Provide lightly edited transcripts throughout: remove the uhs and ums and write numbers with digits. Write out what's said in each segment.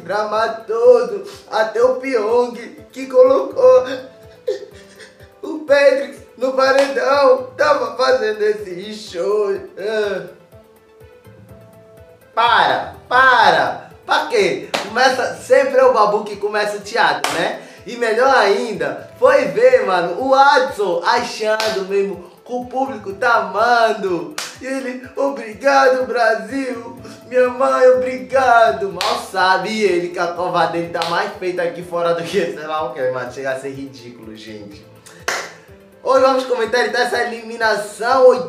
drama todo, até o Pyong que colocou o Patrick no paredão, tava fazendo esse show. Pra quê? Sempre é o Babu que começa o teatro, né? E melhor ainda, foi ver, mano, o Adson achando mesmo que o público tá amando. E ele, obrigado Brasil, minha mãe, obrigado. Mal sabe ele que a cova dele tá mais feita aqui fora do que sei lá o que, mano. Chega a ser ridículo, gente. Hoje vamos comentar então essa eliminação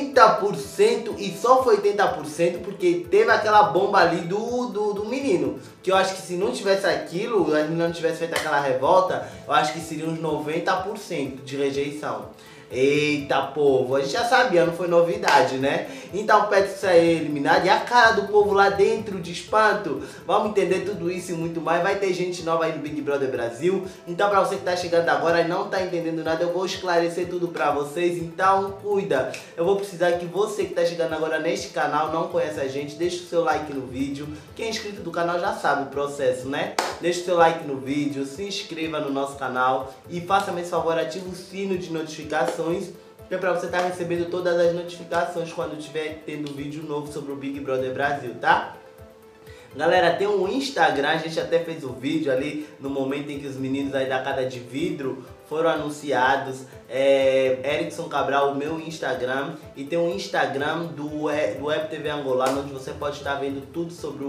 80% e só foi 80% porque teve aquela bomba ali do menino. Que eu acho que se não tivesse aquilo, a menina não tivesse feito aquela revolta, eu acho que seria uns 90% de rejeição. Eita povo, a gente já sabia, não foi novidade, né? Então o Patrick saiu eliminado e a cara do povo lá dentro de espanto. Vamos entender tudo isso e muito mais. Vai ter gente nova aí no Big Brother Brasil. Então pra você que tá chegando agora e não tá entendendo nada, eu vou esclarecer tudo pra vocês. Então cuida, eu vou precisar que você que tá chegando agora neste canal, não conhece a gente, deixa o seu like no vídeo. Quem é inscrito do canal já sabe o processo, né? Deixa o seu like no vídeo, se inscreva no nosso canal e faça-me esse favor, ative o sino de notificações, que é pra você estar recebendo todas as notificações quando tiver tendo vídeo novo sobre o Big Brother Brasil, tá? Galera, tem um Instagram, a gente até fez um vídeo ali no momento em que os meninos aí da Casa de Vidro foram anunciados. Erickson Cabral, o meu Instagram, e tem um Instagram do Web TV Angolano, onde você pode estar vendo tudo sobre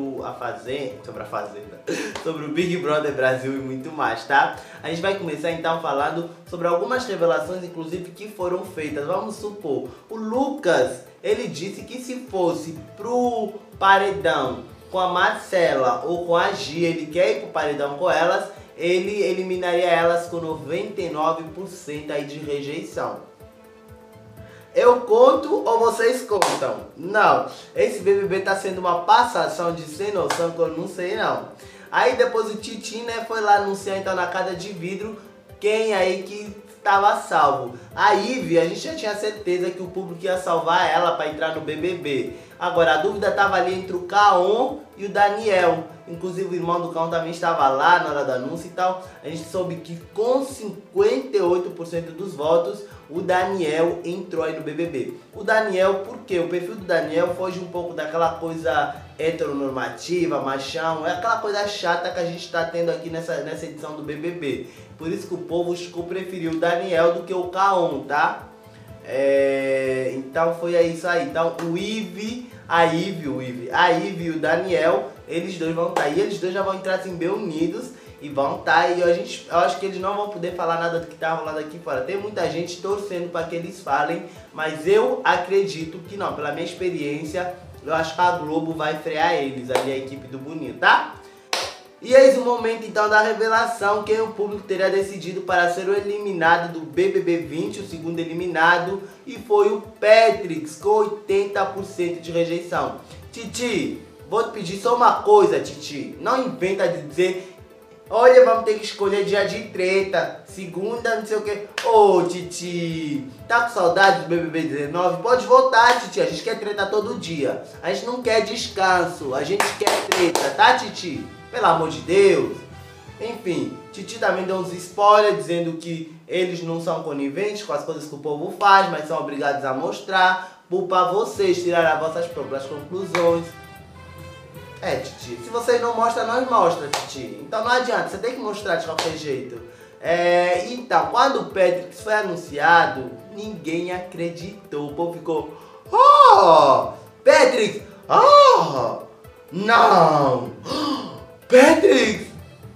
sobre o Big Brother Brasil e muito mais, tá? A gente vai começar então falando sobre algumas revelações, inclusive, que foram feitas. Vamos supor, o Lucas, ele disse que se fosse pro paredão com a Marcela ou com a Gia, ele quer ir pro paredão com elas, ele eliminaria elas com 99% aí de rejeição. Eu conto ou vocês contam? Não, esse BBB tá sendo uma passação de sem noção que eu não sei não. Aí depois o Titi, né, foi lá anunciar então na Casa de Vidro quem aí que estava salvo. A Ivy, a gente já tinha certeza que o público ia salvar ela para entrar no BBB. Agora a dúvida estava ali entre o Kaon e o Daniel. Inclusive o irmão do Kaon também estava lá na hora do anúncio e tal. A gente soube que com 58% dos votos o Daniel entrou aí no BBB. O Daniel, por quê? O perfil do Daniel foge um pouco daquela coisa heteronormativa, machão, é aquela coisa chata que a gente está tendo aqui nessa edição do BBB. Por isso que o povo preferiu o Daniel do que o Kaon, tá? Então foi isso aí. Então a Ivy e o Daniel, eles dois vão estar aí, eles dois já vão entrar assim bem unidos e vão estar. E eu acho que eles não vão poder falar nada do que tá rolando aqui fora. Tem muita gente torcendo para que eles falem, mas eu acredito que não, pela minha experiência, eu acho que a Globo vai frear eles, ali a equipe do Boninho, tá? E eis o momento então da revelação, quem o público teria decidido para ser o eliminado do BBB 20, o segundo eliminado, e foi o Patrick, com 80% de rejeição. Titi, vou te pedir só uma coisa, Titi, não inventa de dizer, olha, vamos ter que escolher dia de treta, segunda, não sei o que. Ô, Titi, tá com saudade do BBB 19? Pode voltar, Titi, a gente quer treta todo dia, a gente não quer descanso, a gente quer treta, tá, Titi? Pelo amor de Deus. Enfim, Titi também deu uns spoilers dizendo que eles não são coniventes com as coisas que o povo faz, mas são obrigados a mostrar para vocês tirarem as vossas próprias conclusões. Titi, se vocês não mostram, nós mostra, Titi. Então não adianta, você tem que mostrar de qualquer jeito. Então, quando o Patrick foi anunciado, ninguém acreditou. O povo ficou, oh, Patrick, oh, não, Patrick!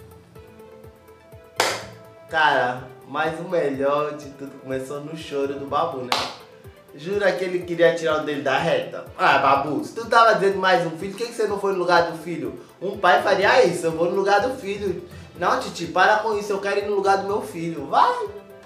Cara, mas o melhor de tudo começou no choro do Babu, né? Jura que ele queria tirar o dele da reta? Ah, Babu, se tu tava dizendo mais um filho, por que você não foi no lugar do filho? Um pai faria isso, eu vou no lugar do filho. Não, Titi, para com isso, eu quero ir no lugar do meu filho. Vai!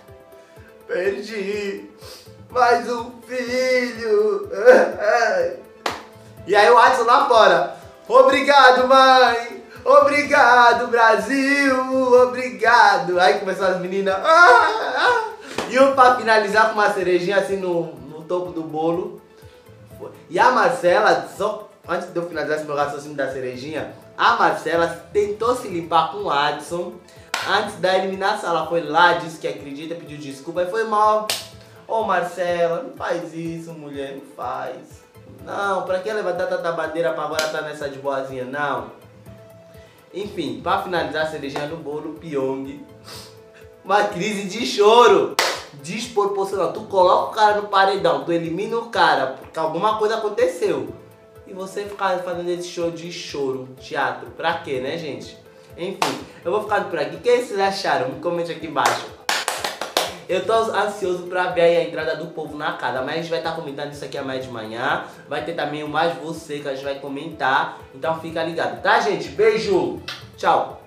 Perdi mais um filho! E aí o Adson lá fora. Obrigado, mãe! Obrigado, Brasil! Obrigado! Aí começou as meninas. E eu pra finalizar com uma cerejinha assim no topo do bolo. E a Marcela, só antes de eu finalizar esse meu raciocínio da cerejinha, A Marcela tentou se limpar com o Adson. Antes da eliminação, ela foi lá, disse que acredita, pediu desculpa e foi mal. Ô Marcela, não faz isso, mulher, não faz. Não, pra que levantar tanta bandeira pra agora tá nessa de boazinha? Não. Enfim, pra finalizar a cerejinha no bolo, Pyong. Uma crise de choro. Desproporcional. Tu coloca o cara no paredão, tu elimina o cara, porque alguma coisa aconteceu. E você ficar fazendo esse show de choro, teatro. Pra quê, né, gente? Enfim, eu vou ficando por aqui. O que vocês acharam? Me comente aqui embaixo. Eu tô ansioso pra ver aí a entrada do povo na casa, mas a gente vai estar comentando isso aqui amanhã de manhã. Vai ter também o Mais Você que a gente vai comentar. Então fica ligado, tá, gente? Beijo! Tchau!